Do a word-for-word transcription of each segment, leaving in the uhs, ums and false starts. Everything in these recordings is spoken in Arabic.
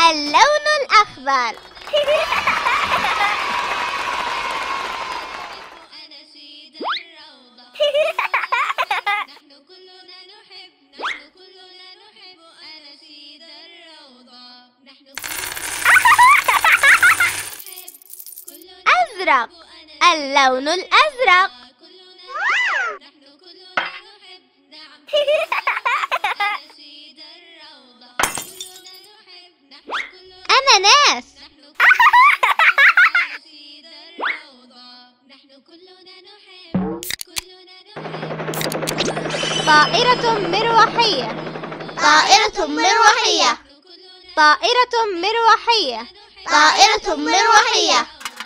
اللون الأخضر. أزرق، اللون الأزرق. أناناس. طائرة مروحية. طائرة مروحية. طائرة مروحية. طائرة مروحية.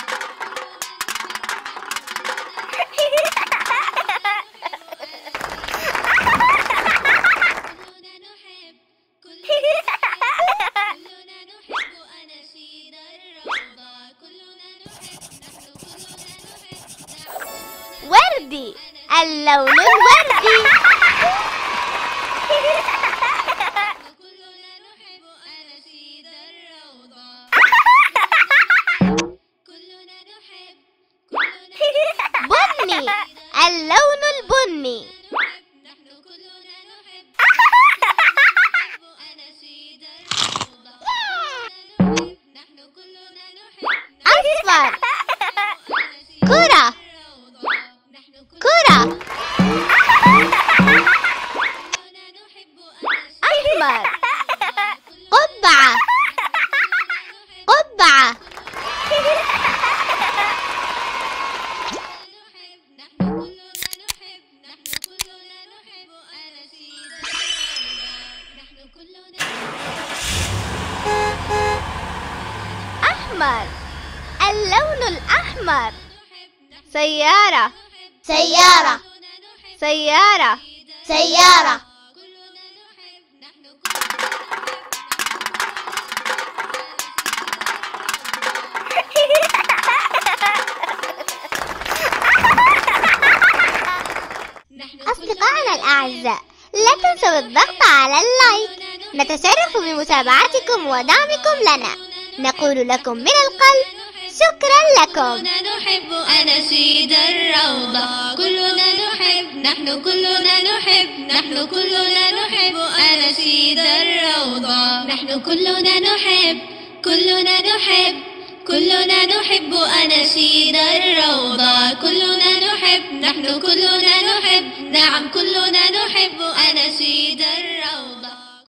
وردي، اللون الوردي. بني، اللون البني. أصفر، كرة كرة. أحمر، قبعة قبعة. أحمر، اللون الأحمر. سيارة سيارة سيارة. سيارة. أصدقائنا الأعزاء، لا تنسوا الضغط على اللايك. نتشرف بمتابعتكم ودعمكم لنا. نقول لكم من القلب شكرا لكم. كلنا نحب أناشيد الروضة. كلنا نحب، نحن كلنا نحب، نحن كلنا نحب أناشيد الروضة. نحن كلنا نحب، كلنا نحب، كلنا نحب أناشيد الروضة. كلنا نحب، نحن كلنا نحب، نعم